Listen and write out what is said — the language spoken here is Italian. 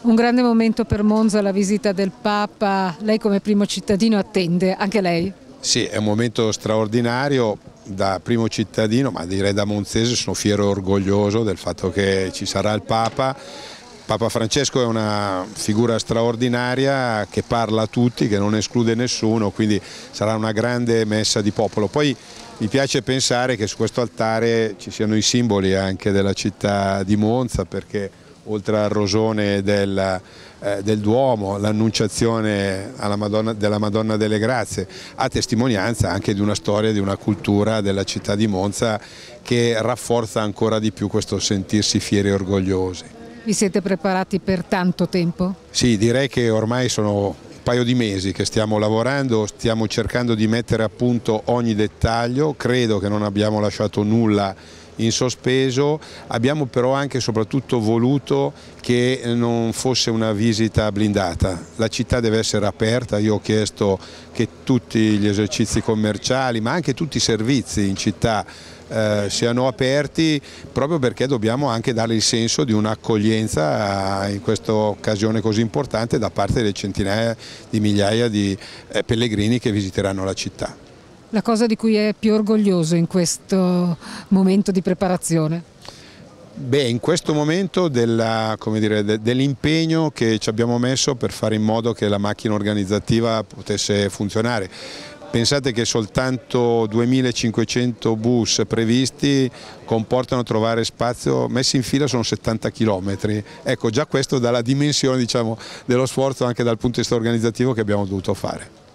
Un grande momento per Monza, la visita del Papa. Lei come primo cittadino attende, anche lei? Sì, è un momento straordinario. Da primo cittadino, ma direi da monzese, sono fiero e orgoglioso del fatto che ci sarà il Papa. Papa Francesco è una figura straordinaria che parla a tutti, che non esclude nessuno, quindi sarà una grande messa di popolo. Poi mi piace pensare che su questo altare ci siano i simboli anche della città di Monza, perché oltre al rosone del Duomo, l'annunciazione della Madonna delle Grazie, a testimonianza anche di una storia, di una cultura della città di Monza che rafforza ancora di più questo sentirsi fieri e orgogliosi. Vi siete preparati per tanto tempo? Sì, direi che ormai sono un paio di mesi che stiamo lavorando, stiamo cercando di mettere a punto ogni dettaglio, credo che non abbiamo lasciato nulla in sospeso, abbiamo però anche e soprattutto voluto che non fosse una visita blindata, la città deve essere aperta. Io ho chiesto che tutti gli esercizi commerciali ma anche tutti i servizi in città siano aperti, proprio perché dobbiamo anche dare il senso di un'accoglienza in questa occasione così importante da parte delle centinaia di migliaia di pellegrini che visiteranno la città. La cosa di cui è più orgoglioso in questo momento di preparazione? Beh, in questo momento dell'impegno che ci abbiamo messo per fare in modo che la macchina organizzativa potesse funzionare. Pensate che soltanto 2500 bus previsti comportano trovare spazio, messi in fila sono 70 km. Ecco, già questo dà la dimensione, diciamo, dello sforzo anche dal punto di vista organizzativo che abbiamo dovuto fare.